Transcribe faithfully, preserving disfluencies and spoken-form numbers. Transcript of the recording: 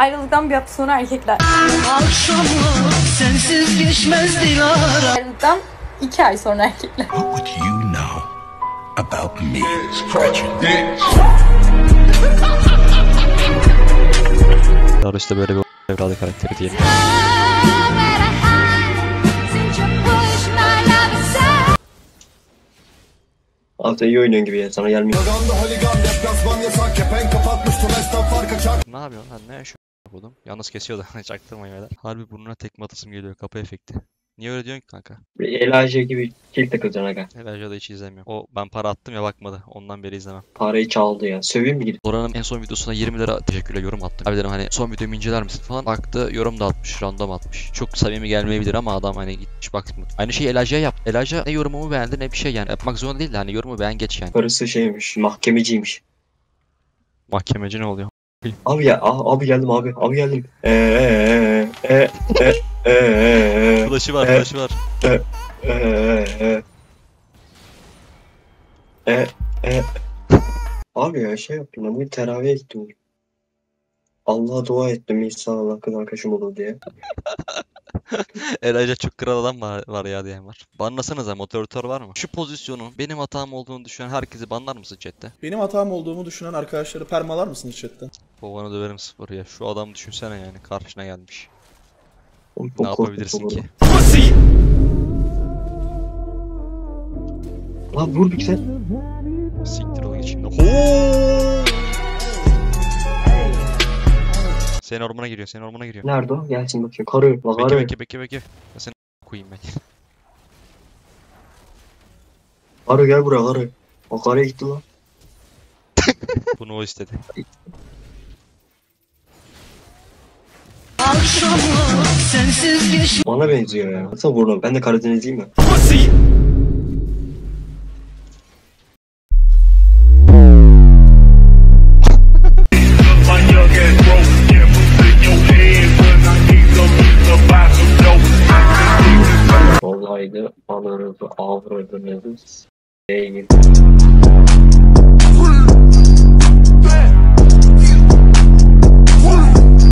Ayrıldıktan bir hafta sonra erkekler. Akşamlar sensiz geçmez Dilara. Ayrıldıktan iki ay sonra erkekler. What would you know about me? Daha işte böyle bir evladı karakteri diyelim. Abi iyi oynuyorsun gibi ya, sana gelmiyor. Ne yapıyorsun lan, ne yaşıyorsun buldum. Yalnız kesiyor da çaktırmayın öyle. Harbi burnuna tekme atasım geliyor, kapı efekti. Niye öyle diyorsun ki kanka? Elaje gibi kill takılacaksın aga. Elijah'da hiç izlemiyorum. O ben para attım ya bakmadı. Ondan beri izlemem. Parayı çaldı ya. Söveyim mi gidip? Zoran'ın en son videosuna yirmi lira teşekkürle yorum attım. Abi dedim hani son videomu inceler misin falan. Baktı yorum da atmış, random atmış. Çok samimi gelmeyebilir ama adam hani gitmiş bakmış. Aynı şeyi Elijah'a yaptı. Elijah ne yorumumu beğendi ne bir şey yani. Yapmak zorunda değil de hani yorumu beğen geç yani. Karısı şeymiş, mahkemeciymiş. Mahkemeci ne oluyor? Abi ya, a- abi geldim abi, abi geldim. Eee eee eee eee Flash'ı var, e, flash'ı var. eee eee eee eee Abi ya şey yaptım, ben bir teraviye gittim. Allah'a dua ettim İsa Allah kız arkadaşım olur diye. Elijah çok kral adam var, var ya diyen var. Banlasanıza, moderatör var mı? Şu pozisyonun benim hatam olduğunu düşünen herkesi banlar mısın chatte? Benim hatam olduğumu düşünen arkadaşları permalar mısınız chatte? Babanı döverim sıfır ya. Şu adam düşünsene yani karşına gelmiş. Oğlum, çok Ne korkunç yapabilirsin olur. ki? Lan vur bir güzel. Siktir ol geçeyim de. Senin ormana giriyor, senin ormana giriyor. Nerede o? Gelsin bakayım. Karı. Bak Bekle karı. bekle bekle bekle. Ben seni koyayım ben. Karı gel buraya karı. O karıya gitti lan. Bunu o istedi. Akşamlar sensiz geçmez. Bana benziyor ya. Nasıl vurdum? Ben de Karadenizliyim ya. Olaydı, alırız, avradınız. Değil.